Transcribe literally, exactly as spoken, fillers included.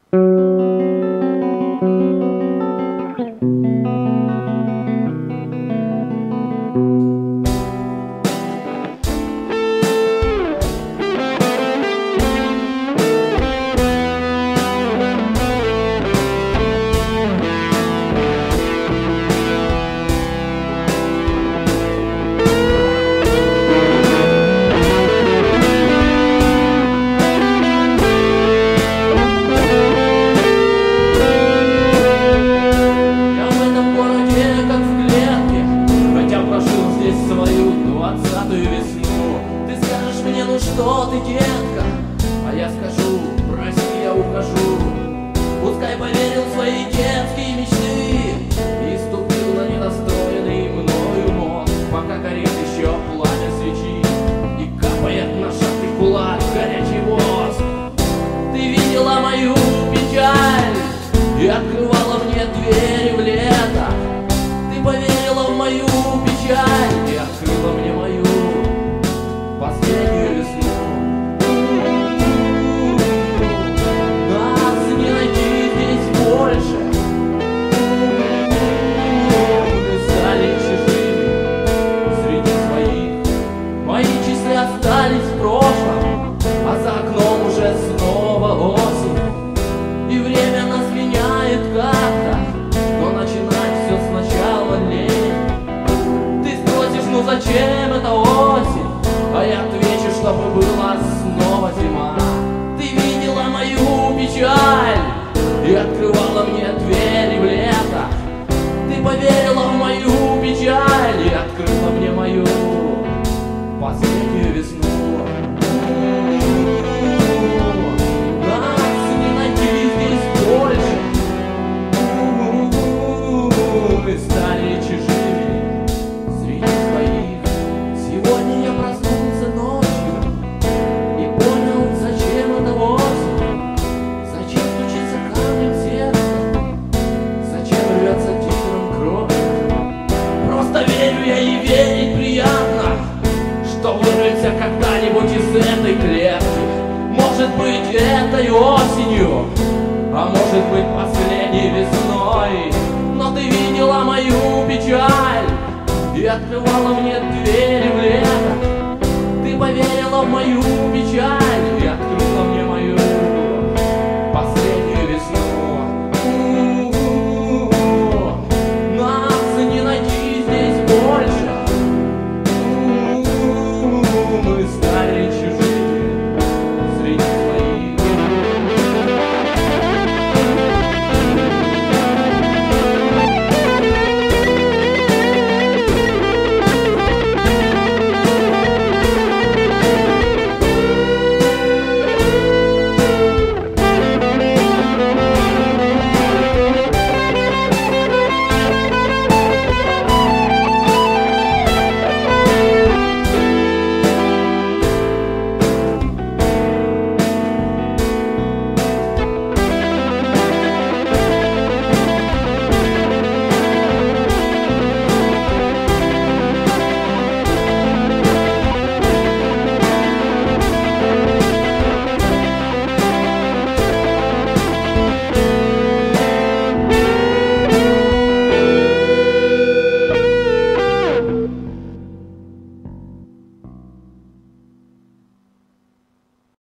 Что ты, детка? А я скажу, прости, я ухожу. Пускай поверил в свои детские мечты и ступил на недостроенный мною мост, пока горит еще пламя свечи и капает на шатый кулак горячий воск. Ты видела мою печаль и открывала мне двери в лето. Ты поверила в мою печаль и открыла мне мою последнюю весну. Остались в прошлом, а за окном уже снова осень. И время нас меняет как-то, но начинать все сначала лень. Ты спросишь, ну зачем это осень? А я отвечу, чтобы была снова зима. Ты видела мою печаль и открывала мне двери в лето. Ты поверила в мою печаль и открыла мне мою последнюю весну. Нас не найти здесь больше. Мы стали чужими среди своих. Сегодня я проснулся ночью и понял, зачем это осень. Зачем стучится камнем сердце, зачем рвется тигром кровь. Просто верю я и верить приятно, что вырвемся когда-нибудь из этой клетки. Может быть, этой осенью, а может быть, последней весной. Но ты видела мою печаль и открывала мне двери в лето. Ты поверила в мою печаль